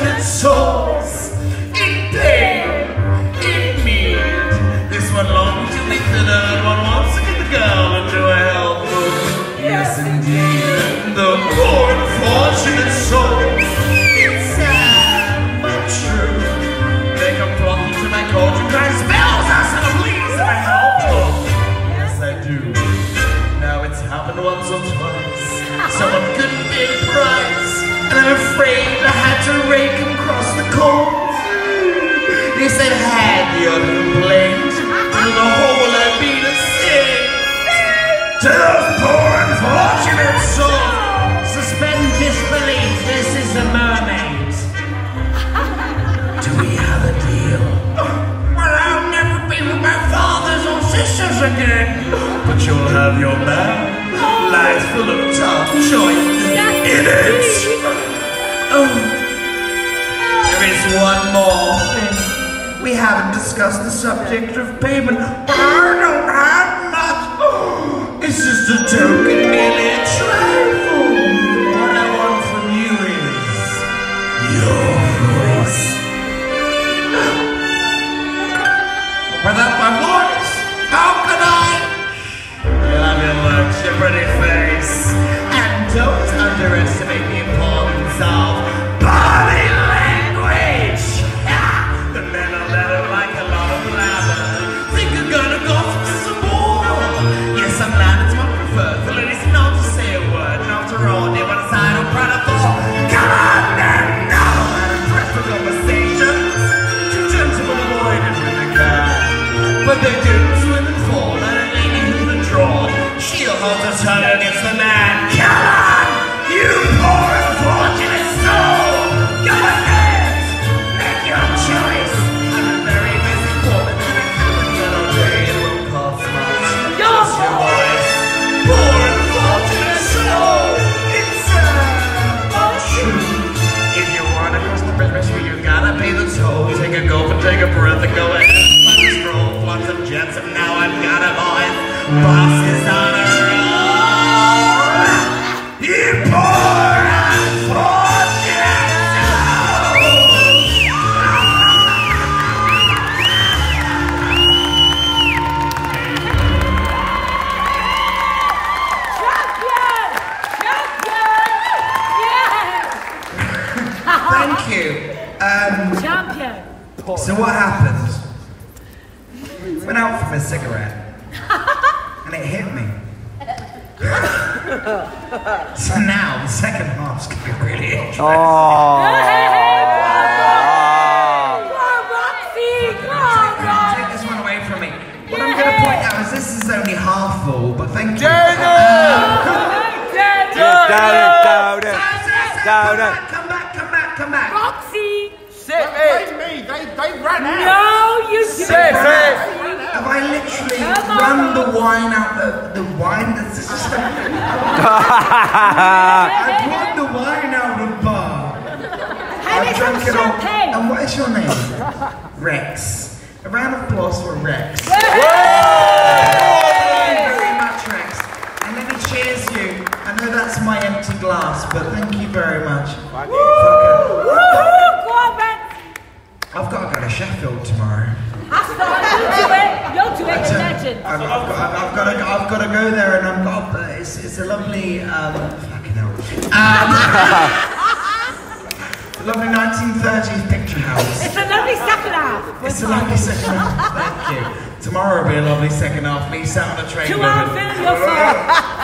fortunate souls in pain, in need. This one longs to be thinner, and one wants to get the girl into a hell book. Yes, indeed, the poor unfortunate souls. It's sad, but true. They come flocking to my cauldron, crying spells, us and please, and I help them. Yes, I do. Now it's happened once or twice. Someone couldn't pay the price, and I'm afraid I had to rake him across the coals. They said, had the other complained, through the hole I'd be to sing. To those poor unfortunate souls, suspend disbelief, this is a mermaid. Do we have a deal? Well, I'll never be with my fathers or sisters again. But you'll have your man, lies full of tough choices in it. Oh, there is one more thing. We haven't discussed the subject of payment, but I don't have much. It's just a token, merely a trifle. What I want from you is your voice. Without my voice, how can I? Love your looks, your pretty face, and don't underestimate the importance of body language. The men are better like a lot of lather. Think you're gonna go for some more? Yes, I'm glad it's my preferred. The ladies know to say a word, and after all, they want a sign of pride of thought. Come on, then, no! I'm impressed with conversations. Too gentle and avoided when they can. But they didn't swim and fall, and a lady who'd have drawn. She'll hold her tongue against the man. Come on, you poor unfortunate soul! Go ahead, make your choice. I'm a very busy woman, and I can't get all day. It won't cost much. Just your voice, poor unfortunate soul. It's true. If you wanna cross the bridge, you gotta pay the toll. Take a gulp and take a breath and go ahead. Lots of jets, and now I've got a voice. Bosses on a roll. You poor unfortunate soul. Champion! Champion! Yeah! Thank you. Champion! So what happened? Went out for a cigarette, and it hit me. So now the second half's gonna be really interesting. Go on, Roxy! Go on, Take this one away from me. What I'm gonna point out is this is only half full, but thank you. Down it! Come back. Roxy! Sip it! Me, they ran out! No, you Sip didn't! it! Have I literally run the wine out of the wine that's just I've run the wine out of bar. I've drunk it all. And what is your name? Rex. A round of applause for Rex. Thank you very much, Rex. And let me cheers you. I know that's my empty glass, but thank you very much. I've got to go to Sheffield tomorrow. You'll do it, imagine. I've got to go there, and it's a lovely fucking hell. Lovely 1930s picture house. It's a lovely second half. It's a lovely second half. Thank you. Tomorrow will be a lovely second half. Me sat on a train. 2 hours in, you're fine.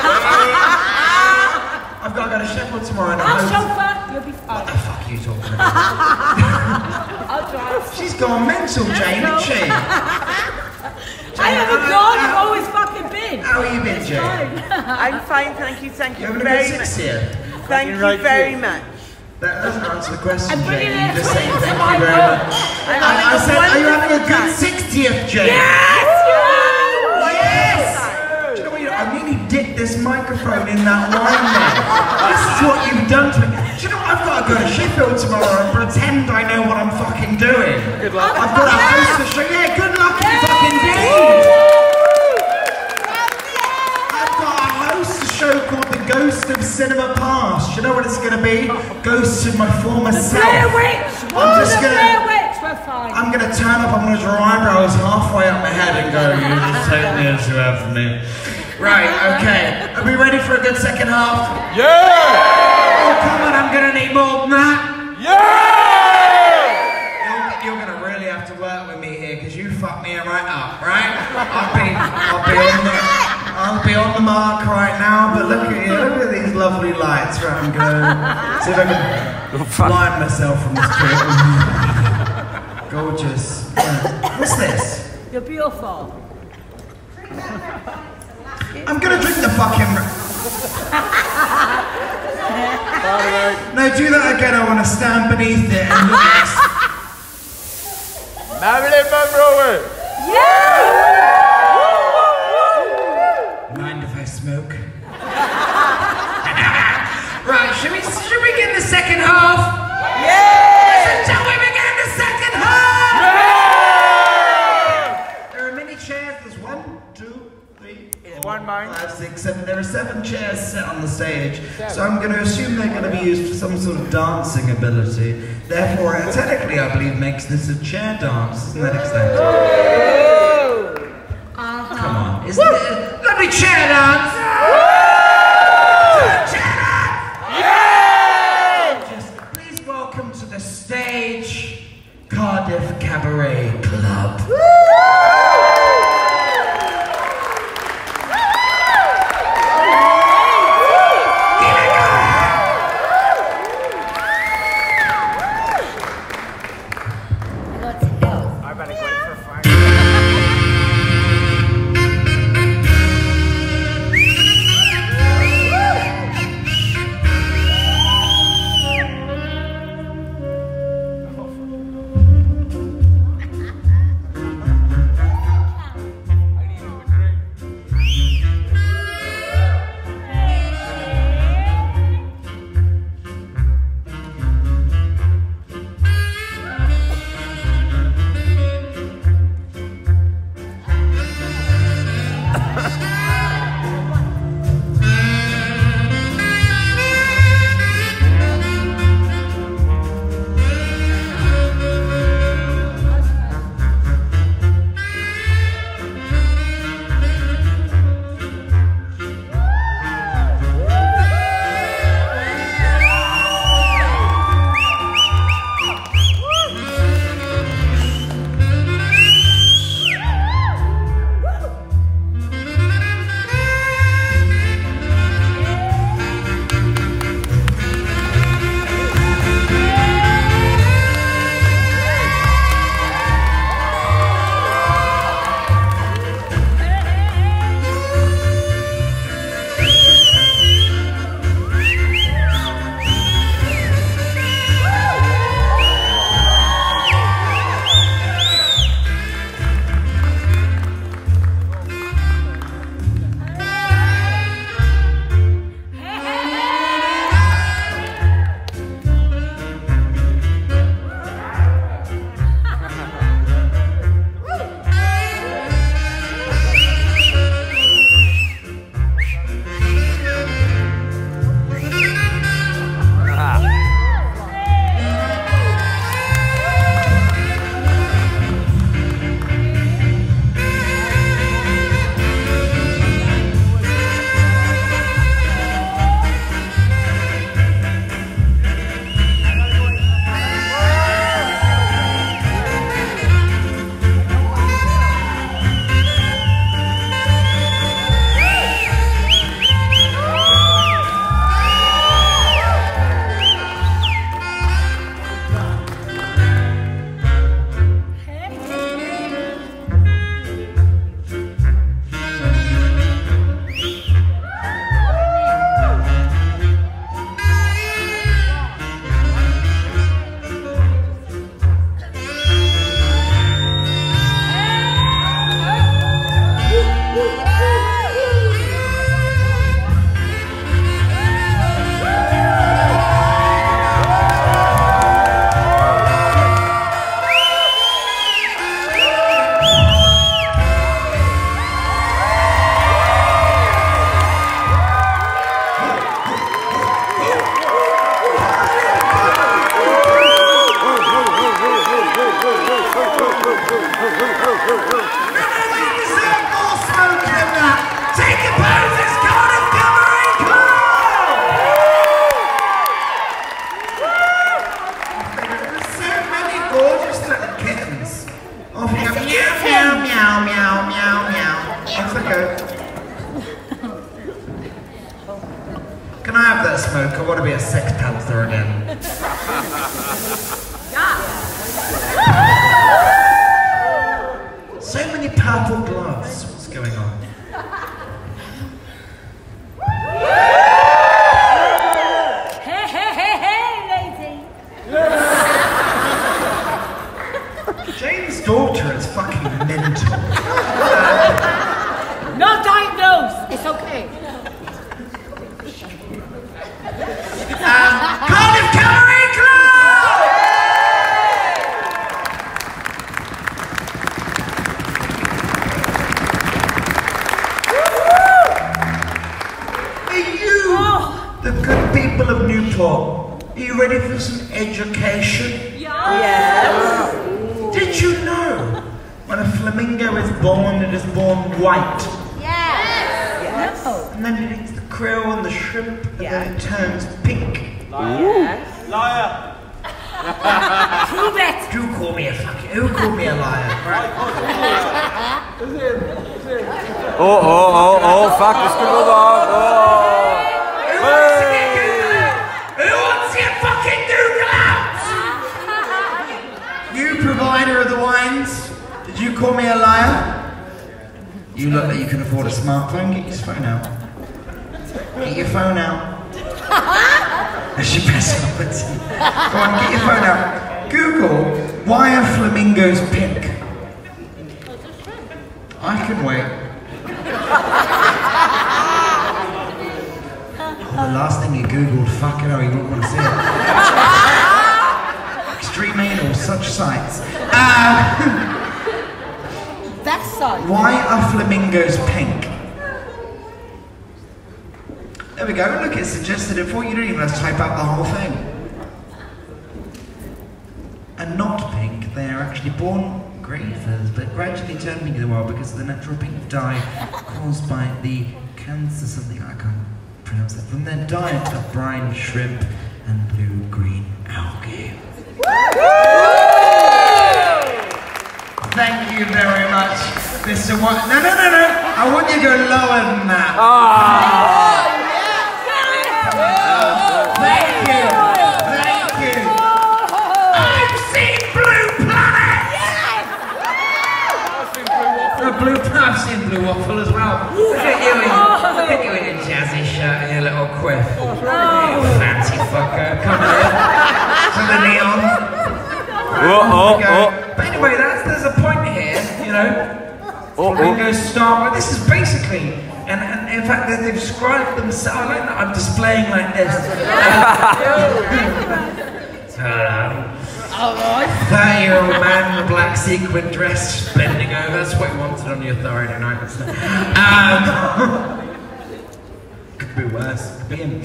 I've got to go to Sheffield tomorrow. I'll chauffeur. You'll be fine. What the fuck are you talking about? I'll drive. She's gone mental, Jane, isn't she? I haven't gone. I've always fucking been. How have you been, Jane? I'm fine, thank you You having a good very 6th year? Thank you very much. That doesn't answer the question, I'm bringing Jane. You it just say to thank my you very room. much. I said, are you having a good 60th, Jane? Yes! Yes! Do you know what? I nearly dipped this microphone in that wine there. This is what you've done to me. Do you know what? I've got to go to Sheffield tomorrow and pretend I know what I'm fucking doing. Good luck. I've got a host to show. Yeah, good luck, you fucking dude. I've got a host to show called The Ghost ghost of cinema past. You know what it's going to be? Ghosts of my former self. Blair Witch! I'm just Blair gonna. Witch, we're fine. I'm going to turn up. I'm going to draw eyebrows halfway up my head and go. You just take me as you have for me. Right. Okay. Are we ready for a good second half? Yeah! Oh come on! I'm going to need more than that. Yeah! You're going to really have to work with me here because you fucked me right up, right? I'll be on the mark right now, but look at you, look at these lovely lights. Right, I'm going to see if I can blind myself from this trip. Gorgeous. Yeah. What's this? You're beautiful. I'm going to drink the fucking... No, do that again. I want to stand beneath it and look at this. Marilyn Monroe! Mind if I smoke? Right, should we begin the second half? Yeah! Shall we begin the second half? Yeah! There are many chairs. There's 1, 2, 3, 4, 5, 6, 7. There are 7 chairs set on the stage. So I'm going to assume they're going to be used for some sort of dancing ability. Therefore, technically, I believe makes this a chair dance. Isn't that exciting? Come on. Isn't it a lovely chair dance? Chair dance! Yeah! Just please welcome to the stage, Cardiff Cabaret Club. helps her again. So many purple gloves. What's going on? Hey, hey, hey, hey, lady. Jane's daughter is fucking mental. Not diagnosed. It's okay. Cardiff Cabaret Club! Are you the good people of Newport? Are you ready for some education? Yes. Did you know when a flamingo is born, it is born white? Yes. No. And then it eats the krill and the shrimp, and Yeah. then it turns pink. Yes. Liar. Prove it. Who called me a liar? Right. Oh, fuck, this could go wrong. Oh. Who wants to get Google out? Who wants to get fucking Google out? You provider of the wines, did you call me a liar? You look like you can afford a smartphone. Get your phone out. Get your phone out. As she presses on it. Go on, get your phone out. Google, why are flamingos pink? I can wait. Oh, the last thing you Googled, fucking hell, you wouldn't want to see it. Extreme anal, such sights. That's so. Why are flamingos pink? There we go, look, it suggested it for you. You don't even have to type out the whole thing. And not pink, they are actually born grey first, but gradually turn pink in a while because of the natural pink dye caused by the cancers of the, I can't pronounce that, from their diet of brine shrimp and blue-green algae. Thank you very much, Mr. White. No, I want you to go lower than that. Thank you. I've seen Blue Planet. I've seen Blue Waffle as well. Look at you in your jazzy shirt and your little quiff. Fancy fucker, come here to the neon. But anyway, there's a point here, you know. Flamingos start. Well, this is basically, and in fact, they've described themselves. I like that I'm displaying like this. 30-year-old man in a black sequin dress, bending over. That's what you wanted on your Thursday night. Could be worse. Could be him.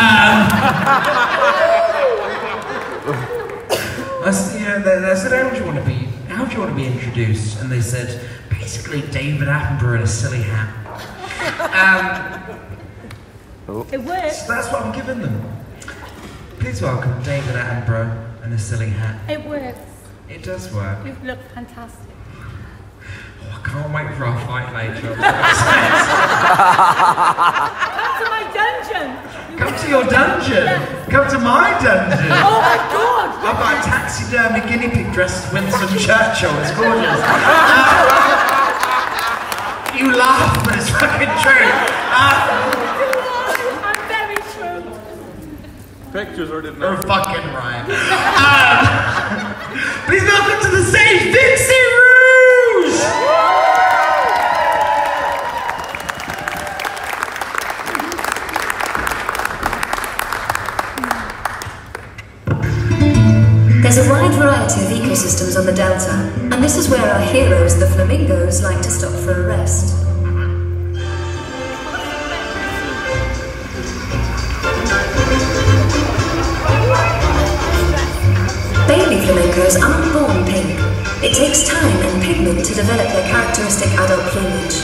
I said, how do you want to be? How do you want to be introduced? And they said, basically David Attenborough in a silly hat. It works. So that's what I'm giving them. Please welcome David Attenborough in a silly hat. It works. It does work. You look fantastic. Oh, I can't wait for our fight later. Come to my dungeon. Come to your dungeon. Come to my dungeon. Oh my God. I've got a taxidermy guinea pig dressed as Winston Churchill. It's gorgeous. You laugh, but it's fucking true. I'm very true. Pictures or didn't You're fucking right. Please welcome to the stage, Dixie Rouge! There's a wide variety of ecosystems on the Delta, and this is where our heroes, the flamingos, like to stop for a rest. Baby flamingos aren't born pink. It takes time and pigment to develop their characteristic adult plumage.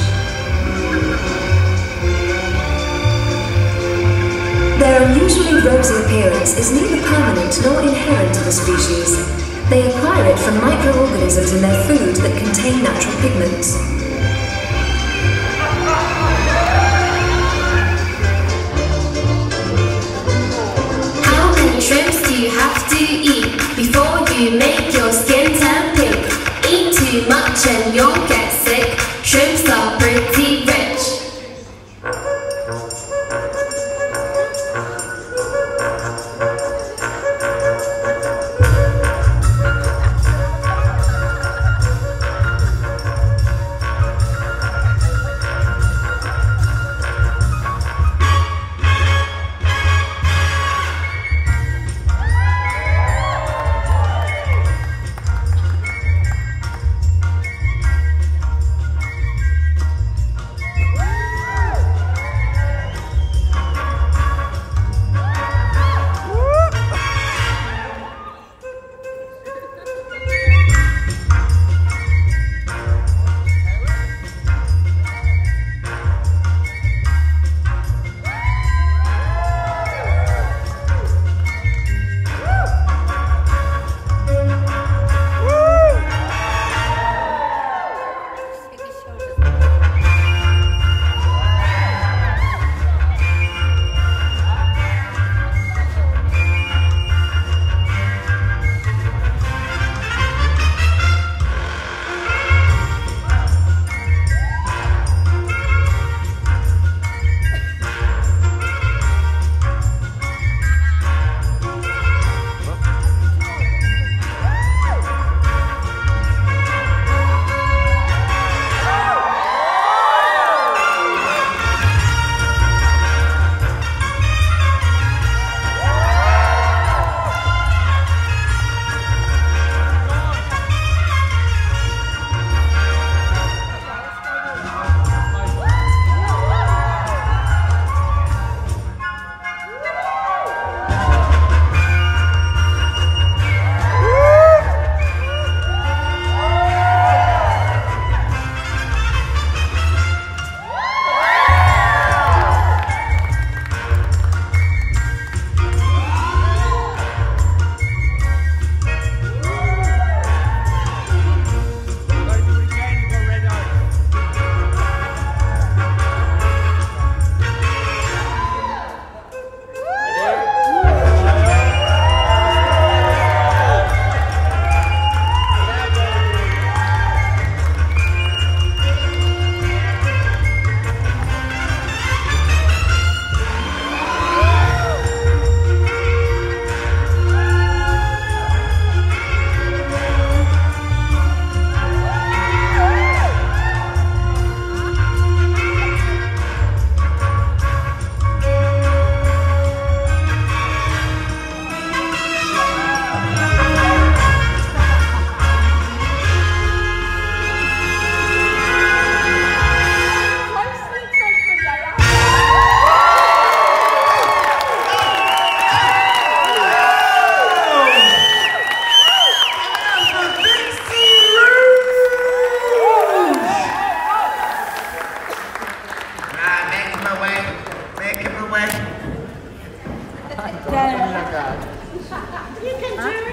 Their unusually rosy appearance is neither permanent nor inherent to the species. They acquire it from microorganisms in their food that contain natural pigments. How can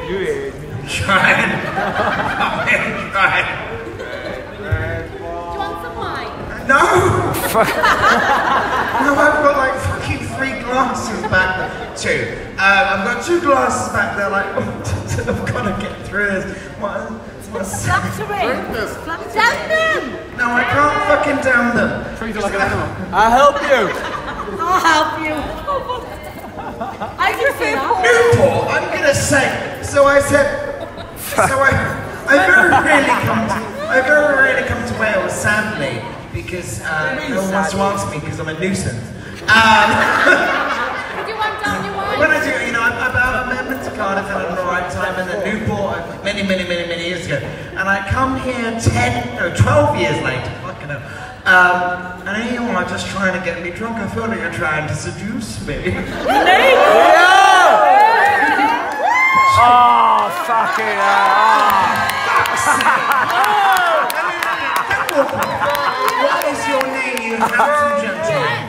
Trying. I'm trying. Do you want some wine? No! No, I've got like fucking 3 glasses back there. 2. I've got 2 glasses back there, like, I've got to get through this. What's Down them! No, I can't fucking down them. Treat it like an animal. I'll help you. I'll help you. I can say that. Newport, I'm gonna say. So I said. I very rarely come to Wales, sadly, because no one wants to ask me because I'm a nuisance. Do you want down your wine? When I do, you know, I went to Cardiff at the right time, and then Newport many years ago, and I come here 12 years later. Fucking hell. And you are just trying to get me drunk. I feel like you're trying to seduce me. Oh, fucking hell. What is your name, you handsome gentleman?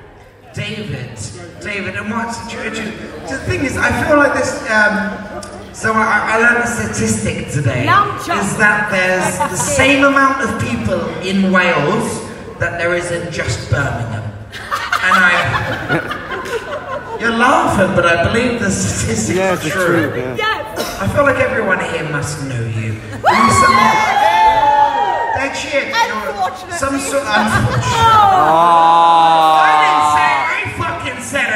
David, and what's the thing is, I feel like this, so I learned a statistic today, is that there's the same amount of people in Wales that there is in just Birmingham. And you're laughing, but I believe the statistics are true. Yes. I feel like everyone here must know you. They're cheered. Unfortunately. Some sort of unfortunate. I didn't say it. I fucking said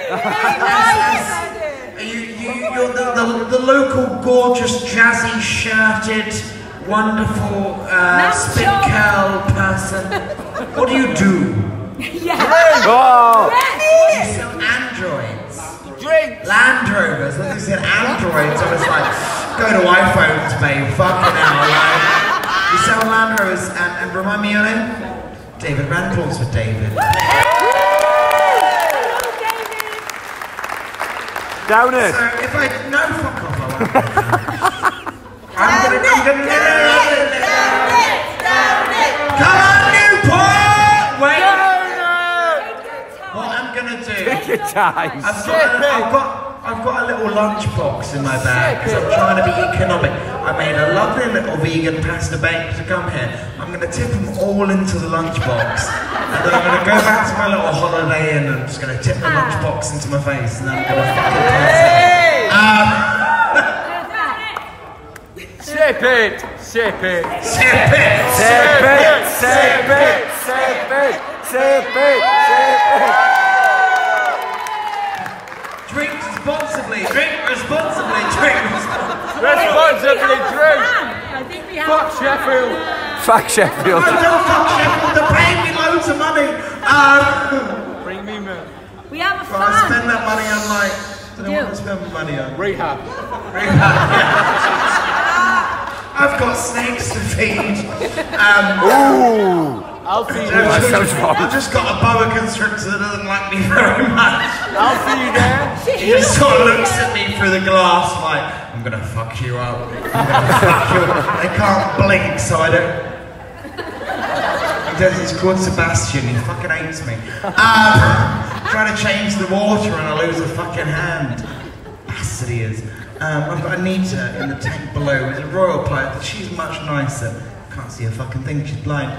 it. You're the local gorgeous, jazzy shirted, wonderful spit curl person. What do you do? Yes. You sell androids. Land Rovers. When they said androids, I was like, go to iPhones, babe. Fucking hell. Like, you sell Land Rovers, and remind me your name? David. Round of applause for David. Down it. So if I fuck off, I'm gonna come on, Newport! Wait. What I'm gonna do? Take your time. I've got a little lunchbox in my bag because I'm trying to be economic. I made a lovely little vegan pasta bake to come here. I'm going to tip them all into the lunchbox, and then I'm going to go back to my little holiday inn and I'm just going to tip the lunchbox into my face, and then I'm going to fucking pass it. Sip it. Sip it. Sip it. Sip it. Sip it. Sip it. Sip it. Sip it. Drink responsibly. Drink responsibly. Drink responsibly. Responsibly drink. I think we have. Fuck Sheffield. Fuck Sheffield. No, don't fuck Sheffield. They're paying me loads of money. Bring me man. We have a Well, I fan. spend that money on like. I don't want to spend my money on. Rehab. I've got snakes to feed. Ooh. I'll feed you. I've just got a boa constrictor that doesn't like me very much. I'll feed you there. He just sort of looks at me through the glass like, I'm gonna fuck you up. I'm gonna fuck you up. They can't blink, so I don't. He's called Sebastian, he fucking hates me. Trying to change the water and I lose a fucking hand. Bastard he is. I've got Anita in the tank below with a royal pipe. She's much nicer. Can't see a fucking thing, she's blind.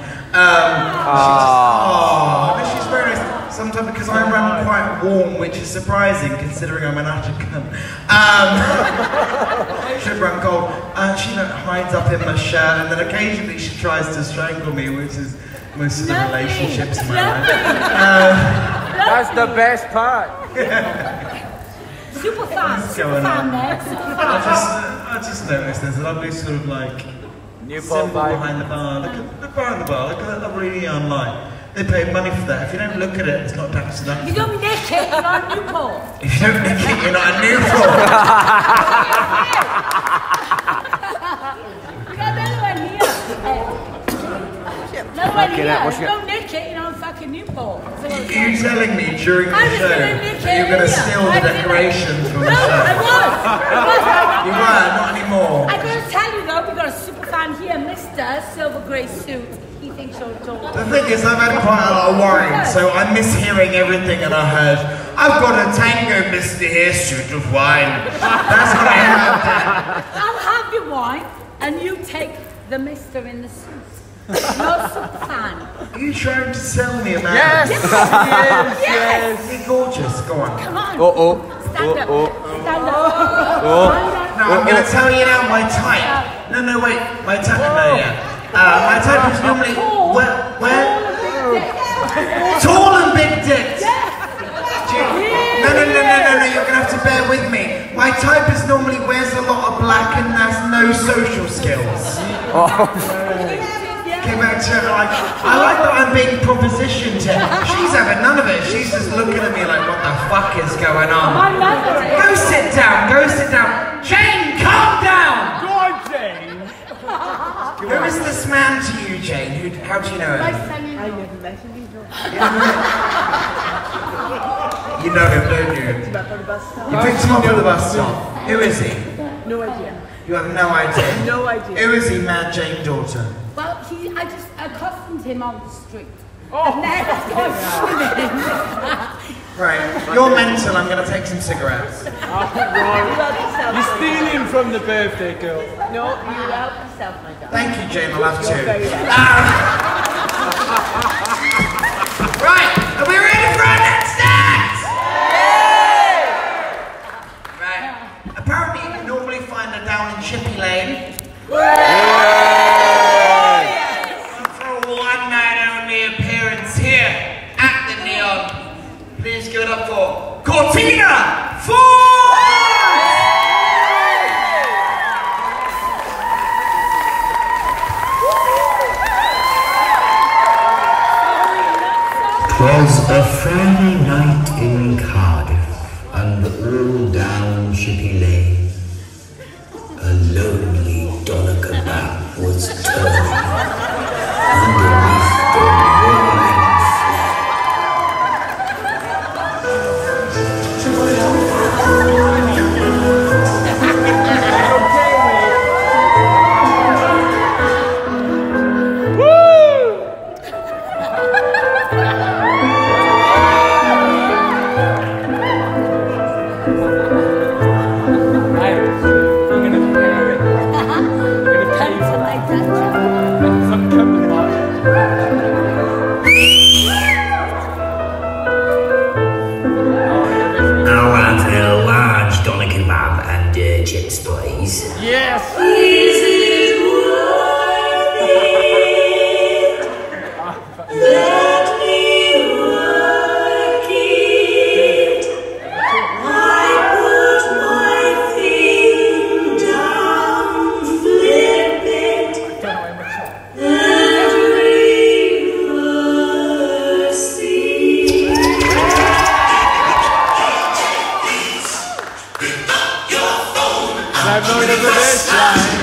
She's very nice. Sometimes because I run quite warm, which is surprising considering I'm an utter cunt. Should run cold. She hides up in my shirt, and then occasionally she tries to strangle me, which is most of the relationships in my life. That's the best part. Super fan. What's Super going fan on? there. Super fan. I just noticed there's a lovely sort of like Newport symbol behind the bar. Look at the bar in the bar. Look at that lovely neon light. They pay money for that. If you don't look at it, it's not tax deductible. You don't nick it, you're on Newport. If you don't nick it, you're not a Newport. We got another one here. Another one here. You don't nick it, you're on fucking Newport. You're telling me during the I was show gonna nick that you're it going to here. steal the decorations from the No, show? I was. You were, not anymore. I'm going to tell you though, we've got a super fan here, Mr. Silver Grey Suit. He thinks you're tall. The thing is, I've had quite a lot of wine, so I'm mishearing everything, and I heard, I've got a tango, Mr. Here, suit of wine. That's what I heard. I'll have your wine, and you take the mister in the suit. No super fan. Are you trying to sell me a man? Yes! Yes! Is he gorgeous? Go on. Come on. Oh. Stand up. Oh. Stand up. Oh. No, I'm going to tell you now my type. No, wait. My type. No, yeah. My type is normally where? Tall and big dicks. No, you're going to have to bear with me. My type is normally wears a lot of black and has no social skills. Came back to her like, I like that I'm being propositioned to. She's having none of it. She's just looking at me like, what the fuck is going on? Go sit down. Jane, calm down. Go on, Jane. Who is this man to you, Jane? How do you know him? I never met him before. You know him, don't you? Picked him up on the bus stop. You picked him up at the bus stop. Who is he? No idea. You have no idea? No idea. Who is he, Mad Jane Daughter? Well, I just accustomed him on the street. And then I was swimming. Right, you're mental, I'm going to take some cigarettes. You're stealing from the birthday girl. No, you help yourself, my darling. Thank you, Jane, I'll have You're two. very welcome. Right, are we ready for our next act? Right, apparently you can normally find her down in Chippy Lane. For a one-night only appearance here at the Neon. Please give it up for Cortina Ford! Twas a Friday night in Cardiff, and all down Chippy Lane, a lonely doner kebab was turning underneath the roaring chips, please. Yes! Is it worth it? Let me work it. I put my thing down, flip it, and reverse it. I've known it for this line.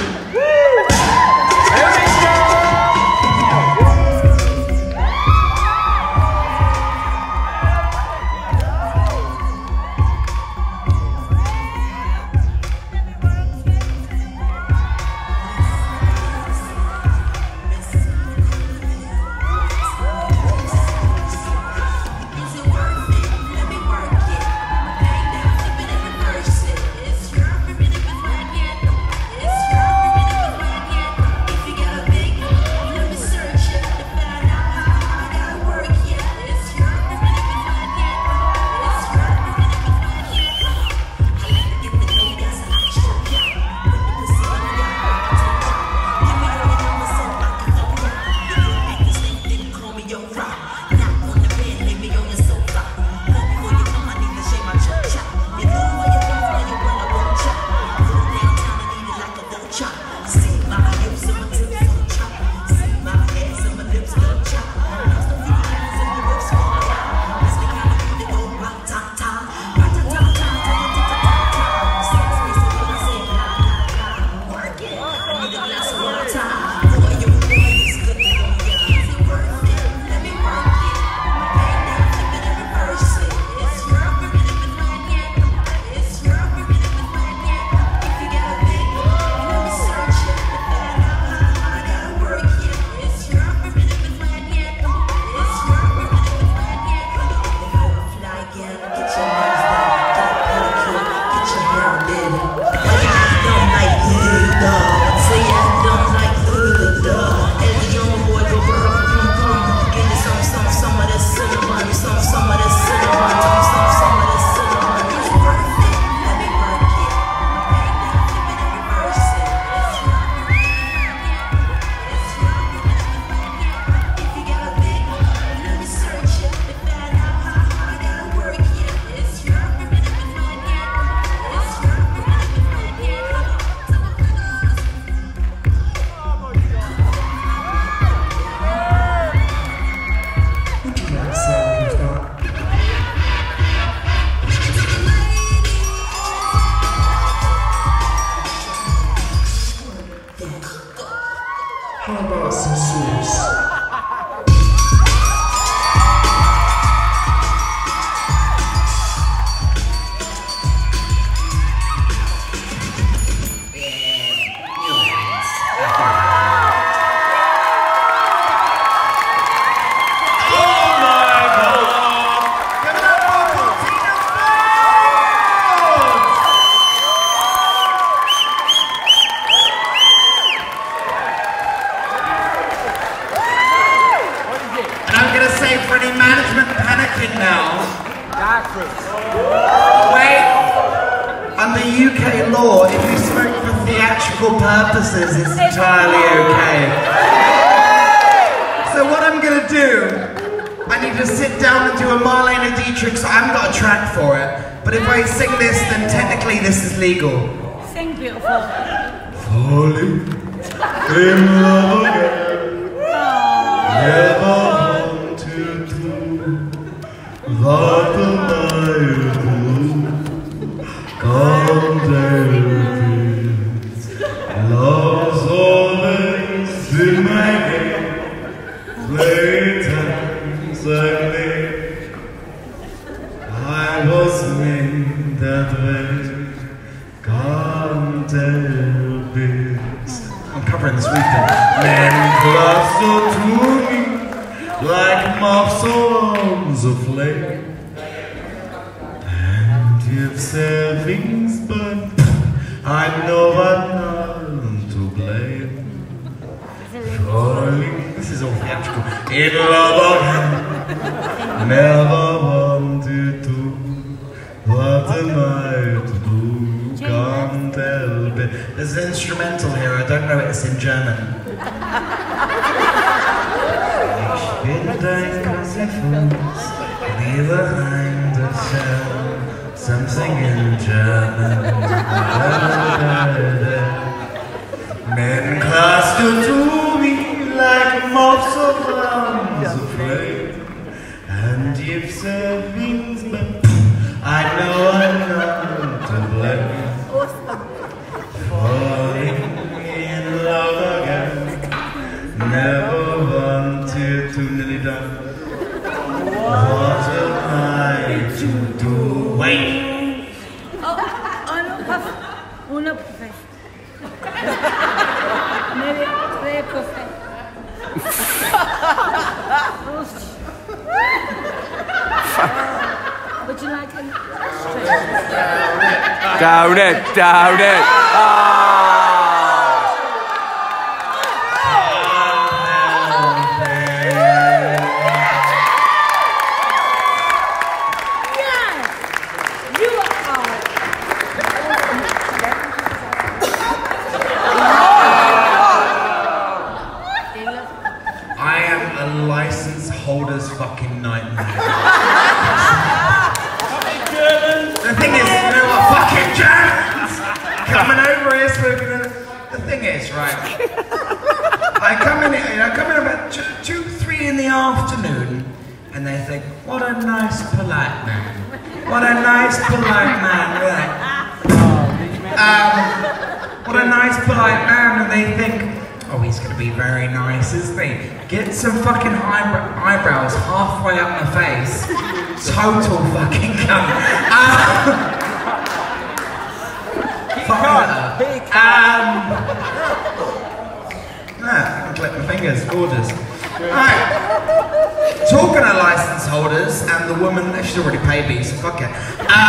theatrical purposes, it's entirely okay. So what I'm gonna do, I need to sit down and do a Marlene Dietrich, so I haven't got a track for it. But if I sing this, then technically this is legal. Sing, beautiful. Falling in love again. Never wanted to, like the night blue. Come David, love's always been my name. Playtimes like me, I was made that way. Come David. I'm covering this weekend. Men cluster to me like moths arms aflame. And if savings burn, I know I'm none to blame. Falling, this is all theatrical. In love again, never wanted to. What am I to do? Can't help it. There's an instrumental here, I don't know it's in German. Ich bin dein Fuß, leave behind a shell, something in German. Men cluster to me like moths of arms afraid, and if their wings burn, I know I'm not to blame. Falling in love again, never wanted to, nearly done. What am I to do? Wait! Uno perfetto. Nelle tre perfetto. Would you like a straight? Down it, down it. Holder's fucking nightmare. The thing is, you know what, fucking Germans coming over here smoking. The thing is, right, I come in about 2, 3 in the afternoon, and they think, what a nice, polite man. What a nice, polite man, right? What a nice, polite man, and they think, oh, he's gonna be very nice, isn't he? Get some fucking eyebrows halfway up my face. Total fucking cunt. I can clip my fingers, gorgeous. Alright. Talking of license holders and the woman, she's already paid me, so fuck it.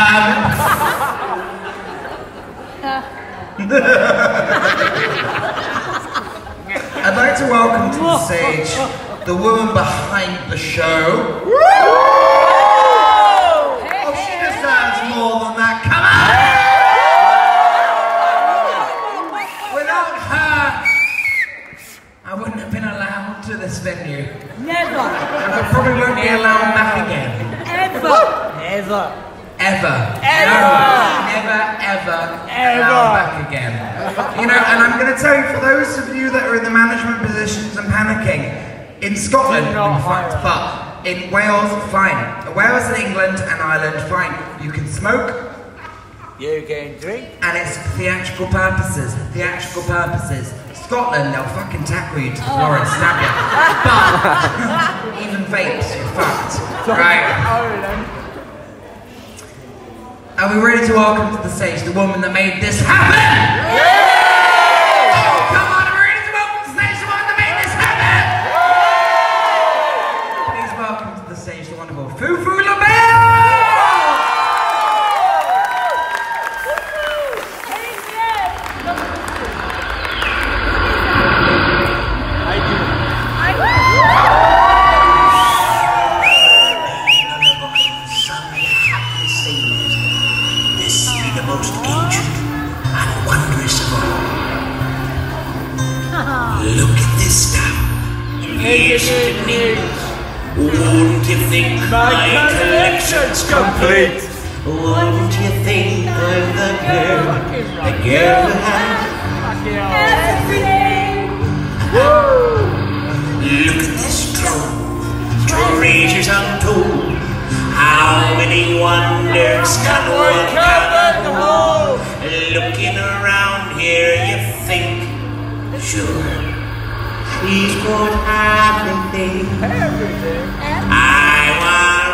I'd like to welcome to the stage the woman behind the show. Oh, she deserves more than that. Come on! Without her, I wouldn't have been allowed to this venue. Never. I probably won't be allowed back again. Ever. Ever. Ever. Never, ever allowed back again. You know, and I'm going to tell you, for those of you that are in the management positions and panicking, in Scotland, in fact, but in Wales, fine. Wales and England and Ireland, fine. You can smoke. You can drink. And it's theatrical purposes. Theatrical purposes. Scotland, they'll fucking tackle you to the floor and stab you. But even vapes, you're fucked. Right? Are we ready to welcome to the stage the woman that made this happen? Yeah! Oh, come on, are we ready to welcome to the stage the woman that made this happen? Yeah! Please welcome to the stage the wonderful Fufu LaBelle! Most ancient and wonderful destiny. Won't you think my collection's complete? Won't you think I'm the girl who has Everything. Look at this trove, treasures untold. How many wonders can one gather? Looking around here, you think, sure, she's got everything. I want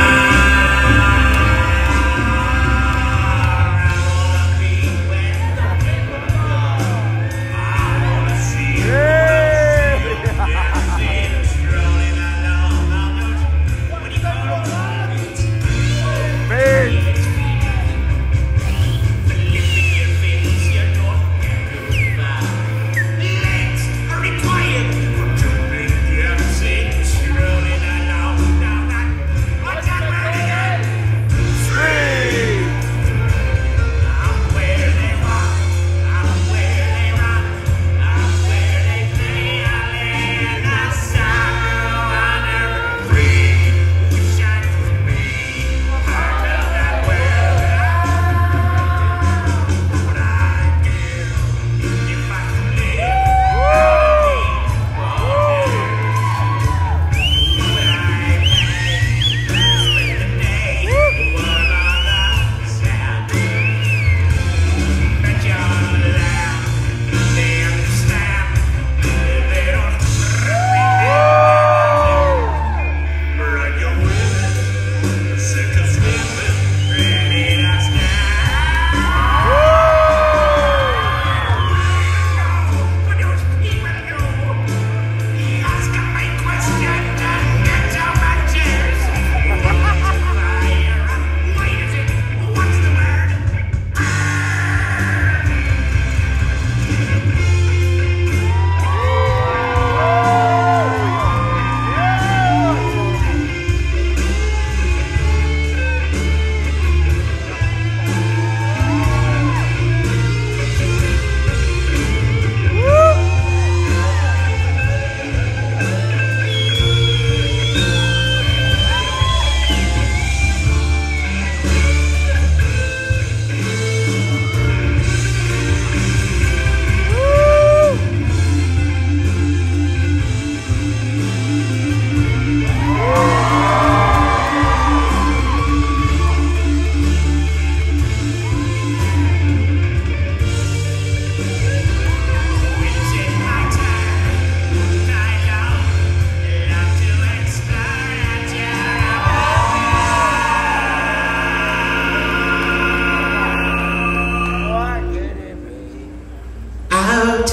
out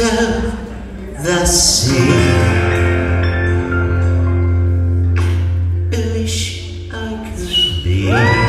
of the sea. I wish I could be.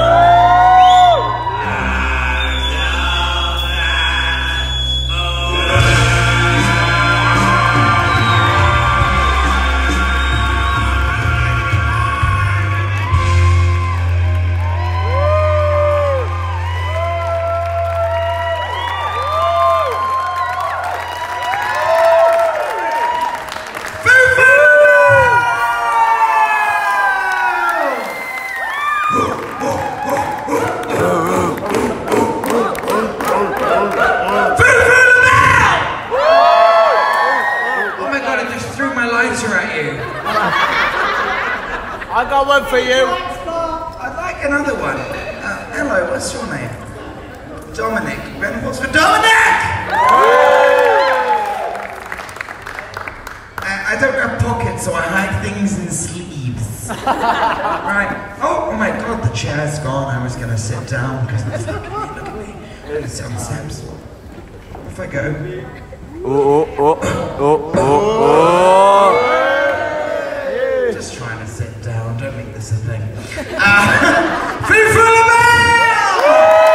I got one for you. I'd like another one. Hello, what's your name? Dominic. Ben, what's for Dominic? I don't have pockets, so I hide things in sleeves. Right. Oh my God, the chair's gone. I was going to sit down because it's look at me. It's on steps. Off I go. Just trying to sit down. Don't make this a thing. Free for the bell!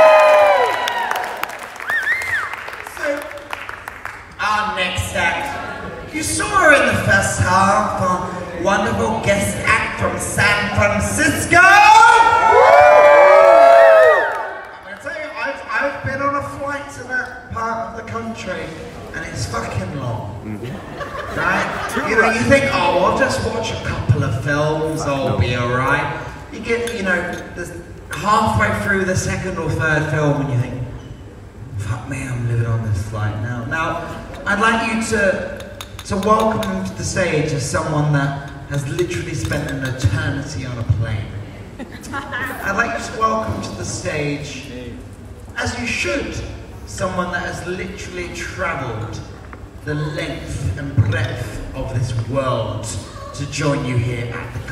So, our next act. You saw her in the first half. Our wonderful guest act from San Francisco. I'm going to tell you, I've been on a flight to that that part of the country, and it's fucking long. Right? You know, you think, oh, I'll just watch a couple of films, I'll be alright. You get, you know, halfway through the second or third film, and you think, fuck me, I'm living on this flight now. Now, I'd like you to welcome to the stage as someone that has literally spent an eternity on a plane. I'd like you to welcome to the stage, as you should, someone that has literally travelled the length and breadth of this world to join you here at the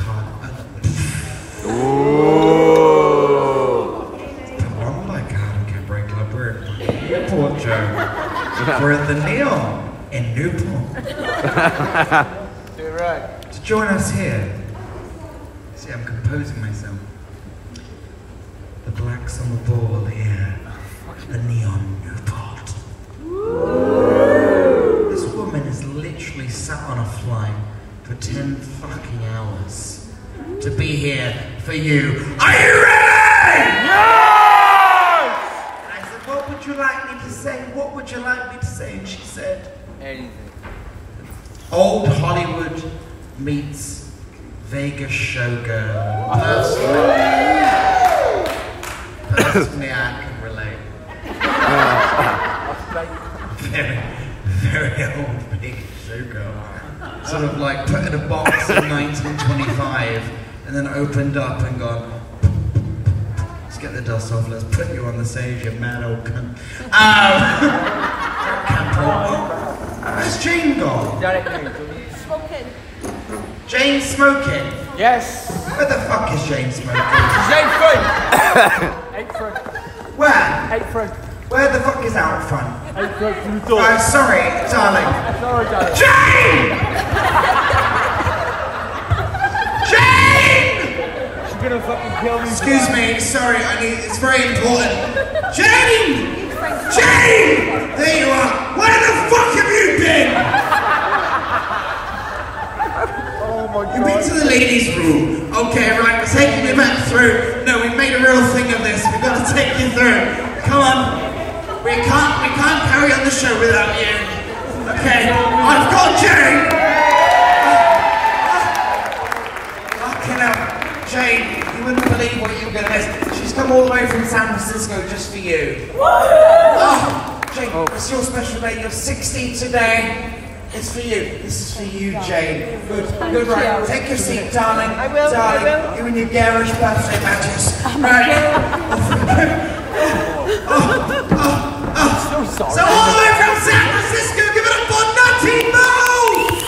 Come on, my God, Cabaret Club. We're at Newport, Joe. We're at the Neon in Newport. You're right. To join us here. See, I'm composing myself. The blacks on the ball here. The Neon Newport. This woman has literally sat on a flight for 10 fucking hours to be here for you. Are you ready? Yes! I said, what would you like me to say? What would you like me to say? And she said, Anything. Old Hollywood meets Vegas showgirl. Personally, I can relate. Very, very old Vegas showgirl. Sort of like put in a box in 1925 and then opened up and gone, let's get the dust off, let's put you on the stage, you mad old cunt. Where's Jane gone? Smoking. Jane smoking? Yes. Where the fuck is Jane smoking? She's out front. Where? Out front. Where the fuck is out front? Out front from the door. Sorry, darling. Sorry, darling. Jane! Jane! She's gonna fucking kill me. Excuse me, sorry, it's very important. Jane! Jane! There you are. Where the fuck have you been? Oh my God. You've been to the ladies' room. Okay, right, we're taking you back through. No, we've made a real thing of this. We've got to take you through. Come on. We can't carry on the show without you. Okay, I've got Jane! Fucking hell. Jane, you wouldn't believe what you're gonna miss. She's come all the way from San Francisco just for you. Oh, Jane, it's your special day. You're 60 today. It's for you. This is for you, Jane. Good, right. Take your seat, darling. I will, darling. I will. You and your garish birthday matches. Right. So sorry. So all the way from San Francisco, give it up for Nutty Mo!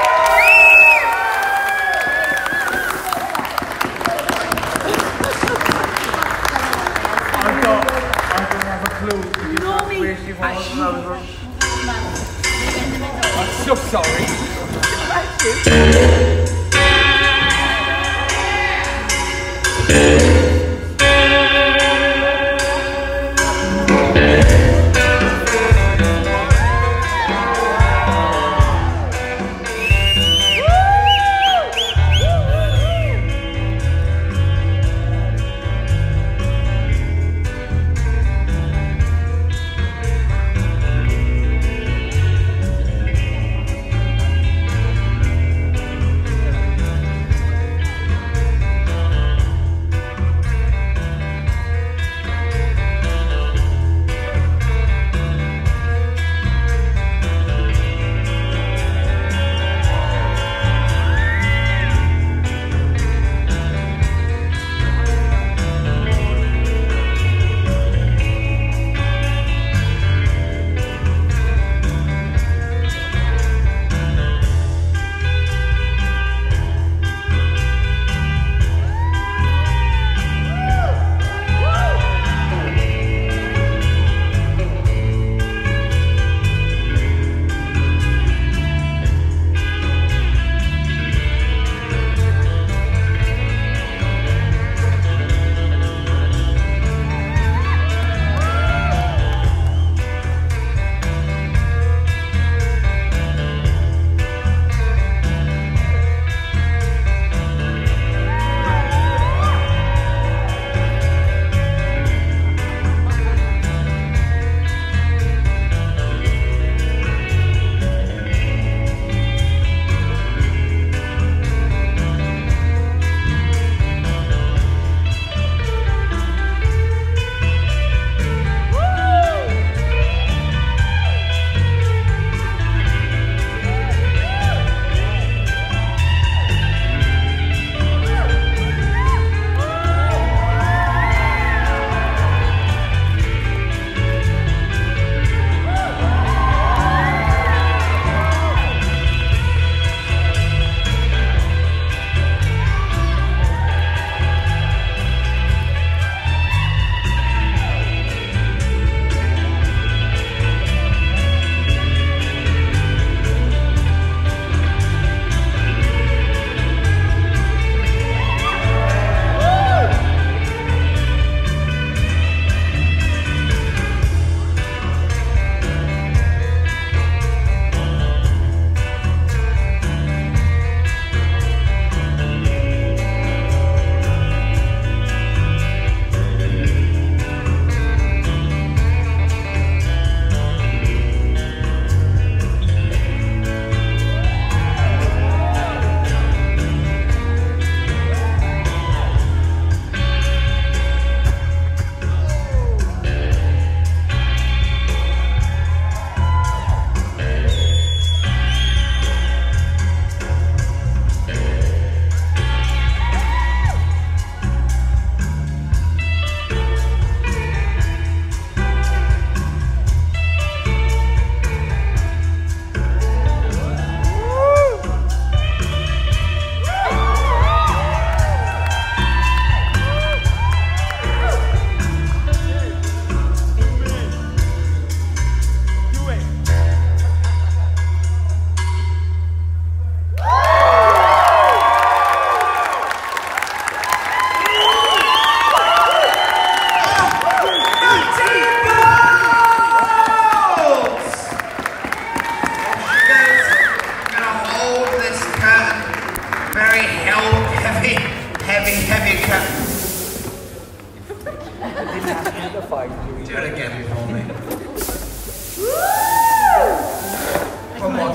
I don't have a clue. You know where she was. I'm so sorry.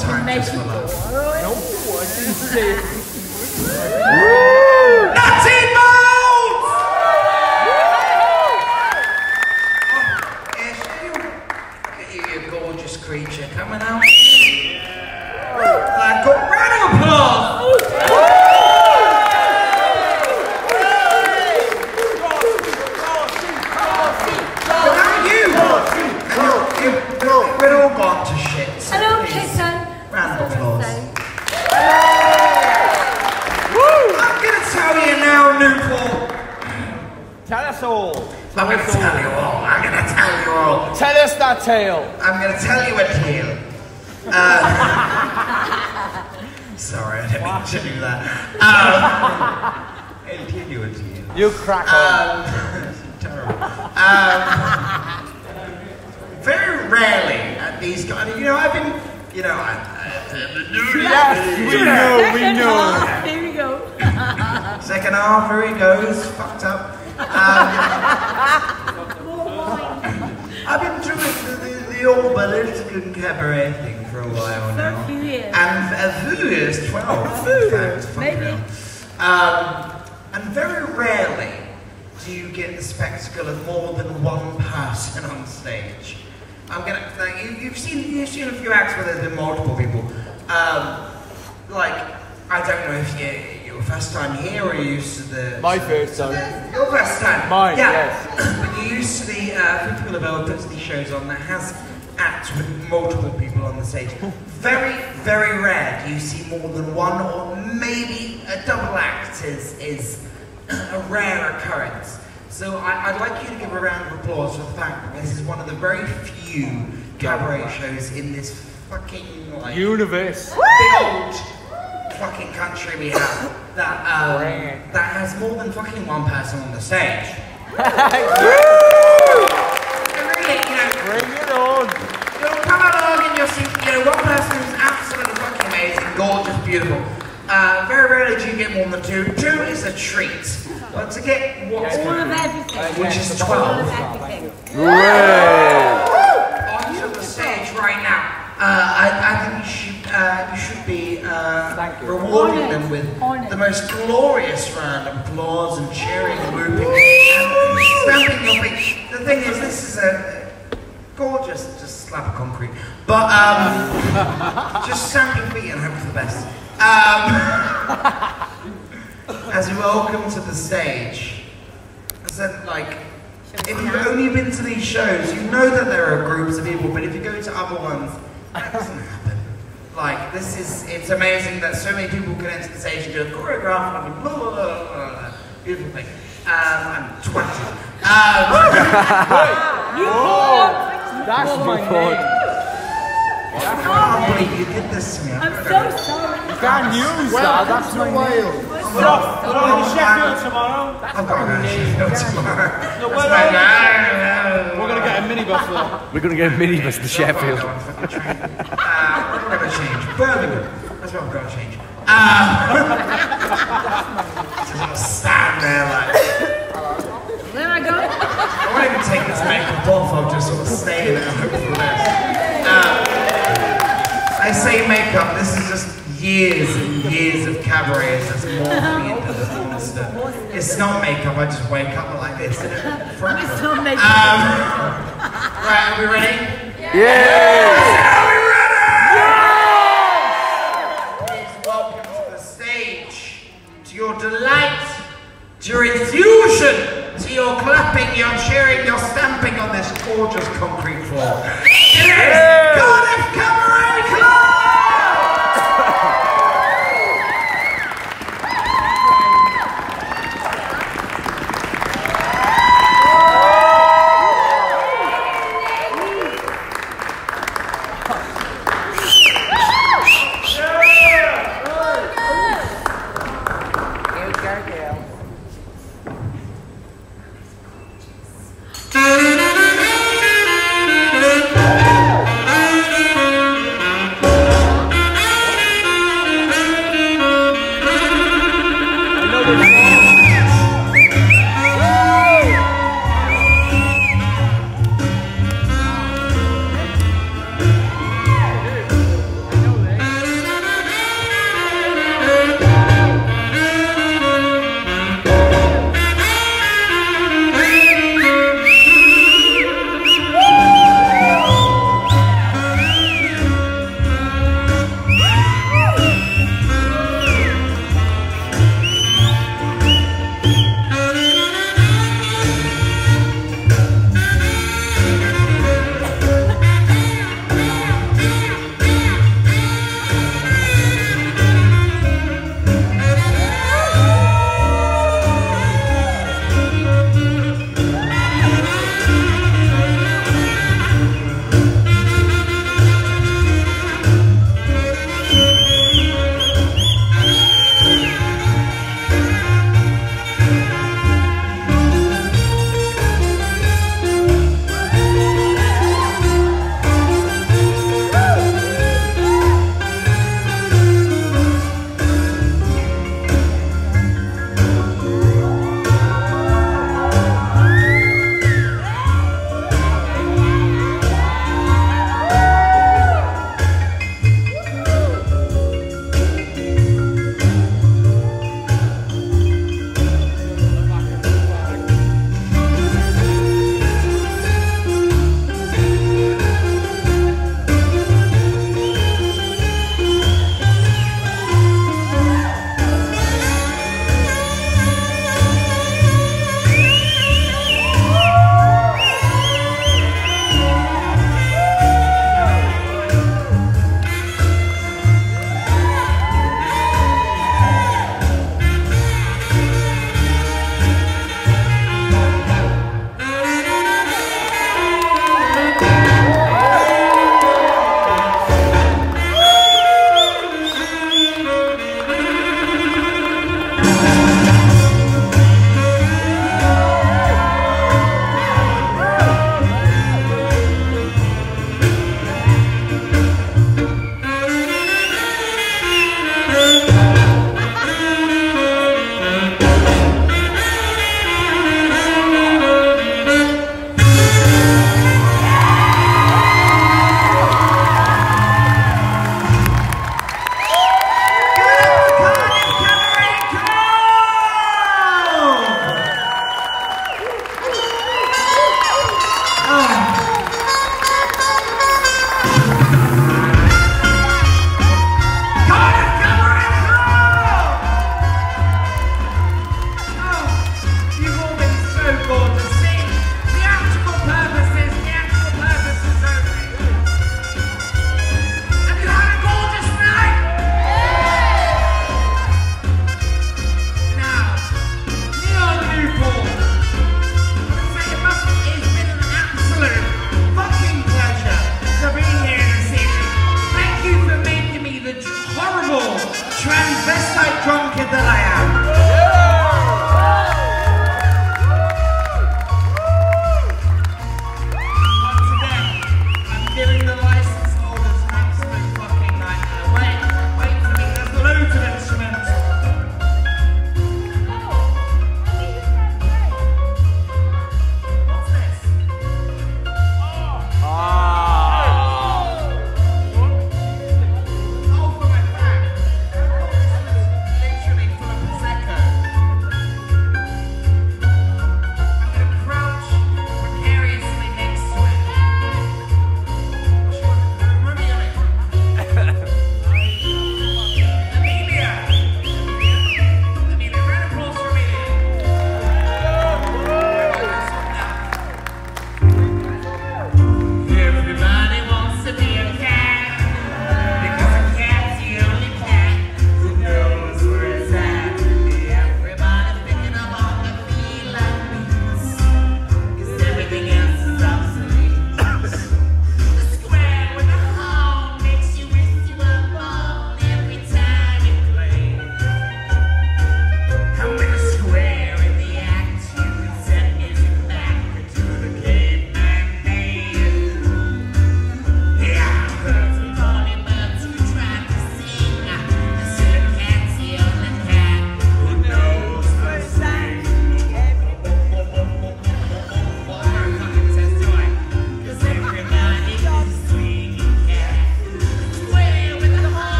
time Make just for people, laughs. all right? No, I didn't say it. Nutty Bolt! Yes, look at you, you gorgeous creature coming out. Like, got round of applause! But now you! We're all gone to shit. So Hello, please, kitten. round of applause. Say. I'm gonna tell you now, Newport. Tell us all. I'm gonna tell you all. I'm gonna tell you all. Tell us that tale. I'm gonna tell you a tale. Sorry, I didn't mean to do that. I'll tell you a tale. You crack on. Terrible. Very rarely at these guys, you know, I've been, you know, Yes, we know, we Second know. half, here we go. second half, here he goes, fucked up. I've been doing the old Berlinskian cabaret thing for a while now. For a few years. And a few years, 12, in fact, fucking Maybe. hell. And very rarely do you get the spectacle of more than one person on stage. I'm gonna, like, you've seen a few acts where there's been multiple people. Like, I don't know if your first time here or you used to the... My first time. Your first time? Mine, yeah. yes. But you used to the, people have ever put these shows on that has acts with multiple people on the stage. Very, very rare do you see more than one, or maybe a double act is a rare occurrence. So I'd like you to give a round of applause for the fact that this is one of the very few cabaret shows in this fucking, like, Universe. big old fucking country we have that has more than fucking one person on the stage. Really, you know, Bring it on. you'll come along and you'll see, you know, one person who's absolutely fucking amazing, gorgeous, beautiful. Very rarely do you get more than two. Two is a treat. But to get what's All of everything. which is All of 12 everything. onto the stage right now. I think you should be rewarding them with the most glorious round of applause and cheering and whooping and stamping your feet. The thing is, this is a gorgeous, just slab of concrete. But just stamp your feet and hope for the best. As you welcome to the stage, I said, like, if you've only been to these shows, you know that there are groups of people, but if you go to other ones, that doesn't happen. Like, it's amazing that so many people can enter the stage and do a choreograph, I mean, blah, blah, blah, blah, blah. Beautiful thing. I'm twatted. That's my name. I can't believe you did this to me. I'm so sorry. You can't use that. That's my name. We're going to Sheffield tomorrow. I'm going to Sheffield tomorrow. We're going to get a minibus there. We're going to get a minibus to Sheffield. We're going to change. Birmingham. That's what I'm going to change. Just stand there like... There I go. I won't even take this makeup off, I'll just sort of stay there and hope for the best. I say makeup, this is just years and years of cabaret that's morphing into the monster. It's not makeup, I just wake up like this. It's not makeup. Right, are we ready? Yeah! Are we ready? Please welcome to the stage, to your delight, to your infusion, to your clapping, your cheering, your stamping on this gorgeous concrete floor. It is Cardiff Cabaret Club!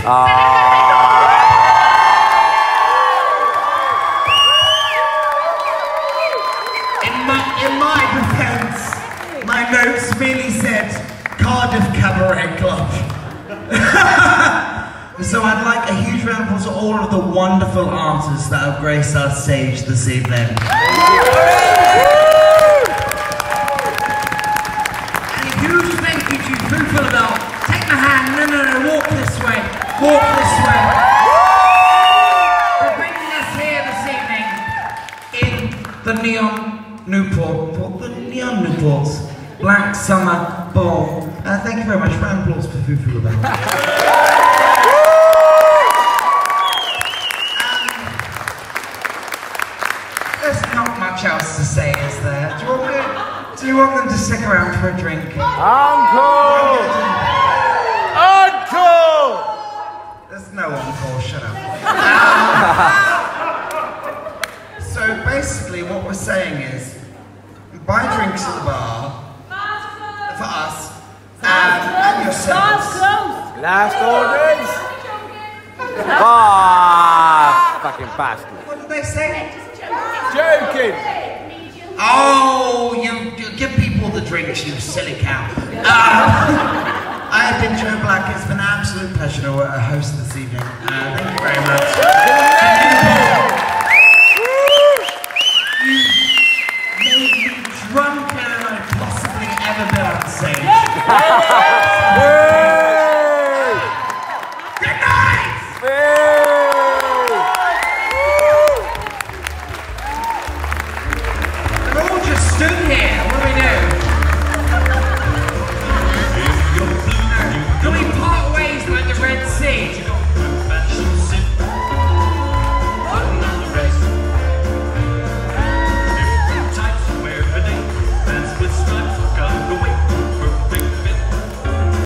In my defense, my notes merely said Cardiff Cabaret Club. So I'd like a huge round of applause to all of the wonderful artists that have graced our stage this evening. And a huge thank you to Foo Bell. Take my hand, no, walk this way. Walk this way. For bringing us here this evening in the Neon Newport's Black Summer Ball. Thank you very much. Round of applause for Foo Bell. There's not much else to say, is there? Do you want them to stick around for a drink? Uncle! Uncle! There's no encore, shut up. So basically what we're saying is, buy drinks at the bar, for us, and yourselves. Last orders! Ah, fucking bastard. What did they say? Joking! Oh, you give people the drinks, you silly cow. I have been Joe Black. It's been an absolute pleasure to host this evening. Thank you very much. You made me drunker than I've possibly ever been on stage. Good night! They're all just stood here.